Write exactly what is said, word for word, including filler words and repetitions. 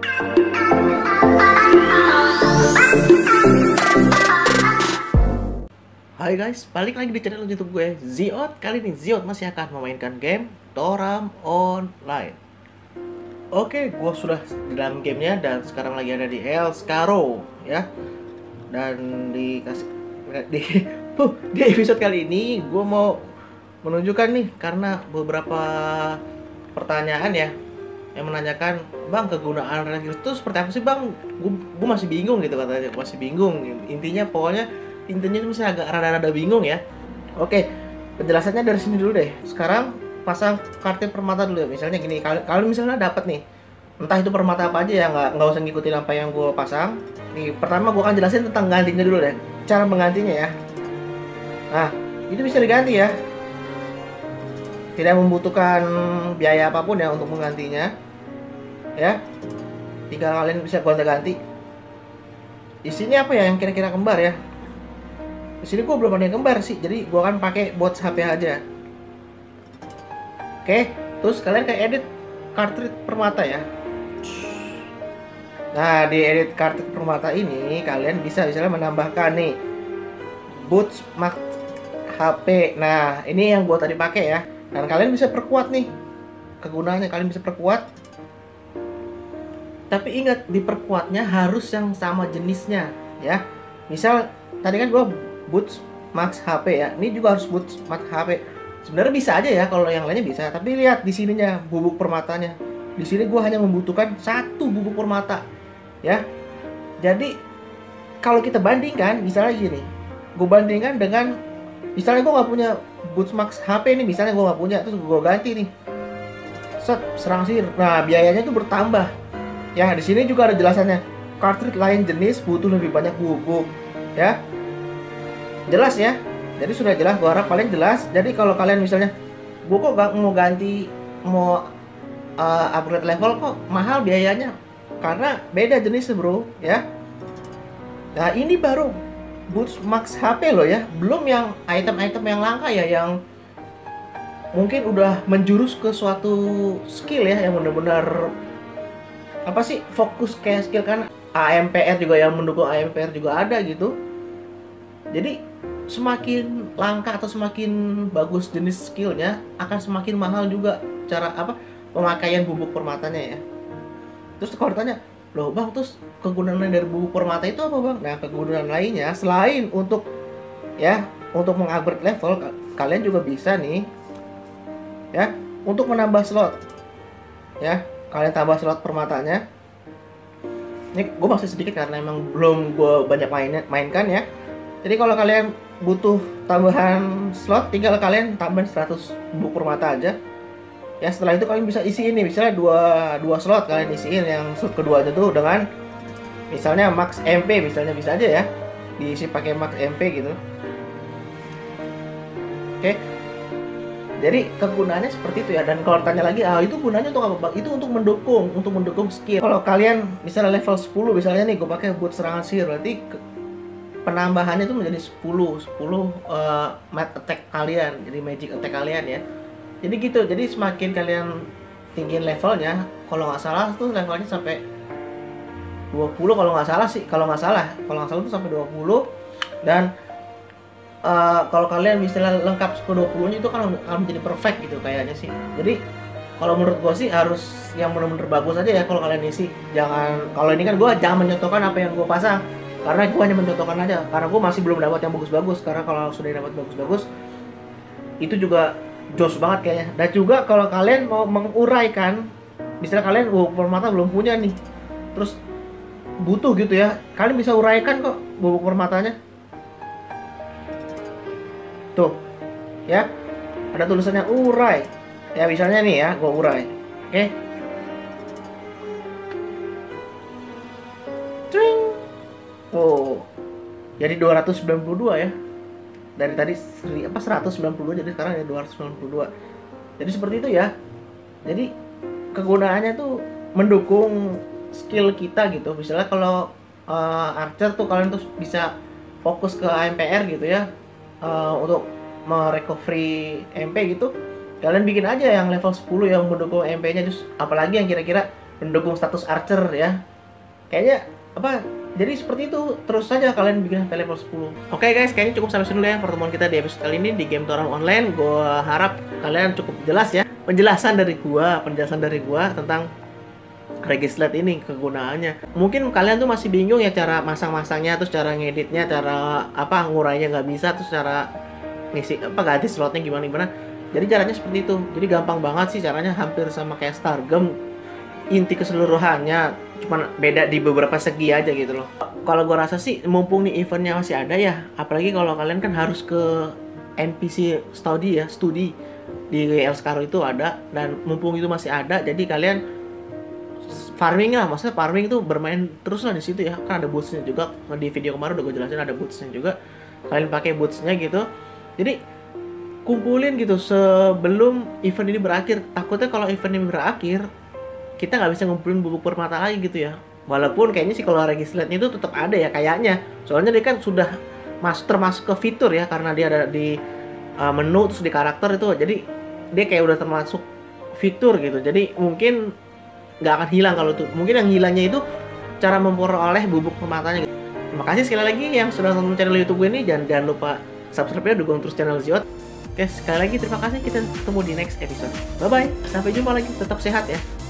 Hai guys, balik lagi di channel YouTube gue, Ziot. Kali ini Ziot masih akan memainkan game Toram Online. Oke, gue sudah di dalam gamenya dan sekarang lagi ada di El Scarrow ya. Dan di kasih di uh, di episode kali ini gue mau menunjukkan nih, karena beberapa pertanyaan ya yang menanyakan, bang, kegunaan Regius itu seperti apa sih bang? Gue gue masih bingung gitu katanya, masih bingung. Intinya pokoknya intinya itu masih agak rada-rada bingung ya. Oke, penjelasannya dari sini dulu deh. Sekarang pasang kartu permata dulu ya. Misalnya gini, kalau kalau misalnya dapat nih, entah itu permata apa aja ya, nggak nggak usah ngikutin apa yang gue pasang. Nih, pertama gue akan jelasin tentang gantinya dulu deh, cara menggantinya ya. Nah, itu bisa diganti ya, tidak membutuhkan biaya apapun ya untuk menggantinya ya. Tinggal kalian bisa gonta-ganti. Di sini apa ya yang kira-kira kembar ya? Di sini gue belum ada yang kembar sih, jadi gue akan pakai bots H P aja. Oke, terus kalian kayak edit cartridge permata ya. Nah, di edit cartridge permata ini kalian bisa misalnya menambahkan nih bots max H P. Nah, ini yang gue tadi pakai ya. Dan kalian bisa perkuat nih kegunaannya, kalian bisa perkuat. Tapi ingat, diperkuatnya harus yang sama jenisnya ya. Misal tadi kan gue boots max H P ya, ini juga harus boots max H P. Sebenarnya bisa aja ya kalau yang lainnya bisa, tapi lihat di sininya bubuk permatanya. Di sini gue hanya membutuhkan satu bubuk permata ya. Jadi kalau kita bandingkan, misalnya gini, gue bandingkan dengan misalnya gue nggak punya boots max H P nih, misalnya gue nggak punya, terus gue ganti nih, set, serang sihir. Nah, biayanya itu bertambah ya. Di sini juga ada jelasannya, cartridge lain jenis butuh lebih banyak bubuk ya. Jelas ya, jadi sudah jelas, gua harap kalian jelas. Jadi kalau kalian misalnya, gua kok gak mau ganti, mau uh, upgrade level kok mahal biayanya, karena beda jenis bro ya. Nah, ini baru boots max H P loh ya, belum yang item-item yang langka ya, yang mungkin udah menjurus ke suatu skill ya, yang benar-benar apa sih, fokus kayak skill kan. A M P R juga, yang mendukung A M P R juga ada gitu. Jadi semakin langka atau semakin bagus jenis skillnya, akan semakin mahal juga cara apa pemakaian bubuk permatanya ya. Terus kalau ditanya, loh bang, terus kegunaan dari bubuk permata itu apa bang? Nah, kegunaan lainnya selain untuk ya untuk mengupgrade level, kalian juga bisa nih ya untuk menambah slot ya. Kalian tambah slot permatanya. Ini gue masih sedikit karena emang belum gue banyak main mainkan ya. Jadi kalau kalian butuh tambahan slot, tinggal kalian tambahin seratus bubuk permata aja ya. Setelah itu kalian bisa isi ini, misalnya dua, dua slot kalian isiin, yang slot kedua aja tuh dengan misalnya max M P, misalnya bisa aja ya diisi pakai max M P gitu. Oke, jadi kegunaannya seperti itu ya. Dan kalau tanya lagi, ah itu gunanya untuk apa bang? Itu untuk mendukung, untuk mendukung skill. Kalau kalian misalnya level sepuluh, misalnya nih gue pakai boot serangan sihir, berarti penambahannya itu menjadi sepuluh uh, mat attack kalian, jadi magic attack kalian ya. Jadi gitu, jadi semakin kalian tinggiin levelnya, kalau nggak salah tuh levelnya sampai dua puluh kalau nggak salah sih, kalau nggak salah kalau nggak salah tuh sampai dua puluh. Dan uh, kalau kalian misalnya lengkap ke dua puluh nya itu kan akan menjadi perfect gitu kayaknya sih. Jadi kalau menurut gue sih harus yang benar-benar bagus aja ya kalau kalian isi. Jangan, kalau ini kan gue jangan menyontohkan apa yang gue pasang, karena gue hanya mencontohkan aja, karena gue masih belum dapat yang bagus-bagus. Karena kalau sudah dapat bagus-bagus, itu juga jos banget kayaknya. Dan juga kalau kalian mau menguraikan, misalnya kalian bubuk permata belum punya nih, terus butuh gitu ya, kalian bisa uraikan kok bubuk permatanya. Tuh ya, ada tulisannya urai ya, misalnya nih ya, gue urai. Oke, oh, jadi dua ratus sembilan puluh dua ya. Dari tadi apa seratus sembilan puluh dua, jadi sekarang ya dua ratus sembilan puluh dua. Jadi seperti itu ya. Jadi kegunaannya tuh mendukung skill kita gitu. Misalnya kalau uh, archer tuh kalian tuh bisa fokus ke A M P R gitu ya, uh, untuk merecovery M P gitu. Kalian bikin aja yang level sepuluh yang mendukung M P-nya, terus apalagi yang kira-kira pendukung status archer ya. Kayaknya apa? Jadi seperti itu terus saja kalian bikin sampai level sepuluh. Oke okay guys, kayaknya cukup sampai sini dulu ya pertemuan kita di episode kali ini di Game Torrent Online. Gua harap kalian cukup jelas ya penjelasan dari gua, penjelasan dari gua tentang Regislate ini kegunaannya. Mungkin kalian tuh masih bingung ya cara masang-masangnya, terus cara ngeditnya, cara apa ngurainya nggak bisa, terus cara ngisi apa ganti slotnya gimana gimana. Jadi caranya seperti itu. Jadi gampang banget sih caranya, hampir sama kayak Stargem. Inti keseluruhannya cuma beda di beberapa segi aja gitu loh. Kalau gue rasa sih mumpung nih eventnya masih ada ya, apalagi kalau kalian kan harus ke N P C study ya, studi di Elskaro itu ada, dan mumpung itu masih ada, jadi kalian farming lah, maksudnya farming tuh bermain terus lah di situ ya, kan ada bootsnya juga. Di video kemarin udah gue jelasin ada bootsnya juga, kalian pakai bootsnya gitu. Jadi kumpulin gitu sebelum event ini berakhir. Takutnya kalau event ini berakhir kita nggak bisa ngumpulin bubuk permata lagi gitu ya. Walaupun kayaknya sih kalau Regislate itu tetap ada ya kayaknya. Soalnya dia kan sudah master masuk ke fitur ya, karena dia ada di uh, menu terus di karakter itu. Jadi dia kayak udah termasuk fitur gitu. Jadi mungkin nggak akan hilang kalau tuh. Mungkin yang hilangnya itu cara memperoleh bubuk permatanya gitu. Terima kasih sekali lagi yang sudah nonton channel YouTube gue ini. Jangan jangan lupa subscribe ya, dukung terus channel Ziot. Oke, sekali lagi terima kasih. Kita ketemu di next episode. Bye bye. Sampai jumpa lagi. Tetap sehat ya.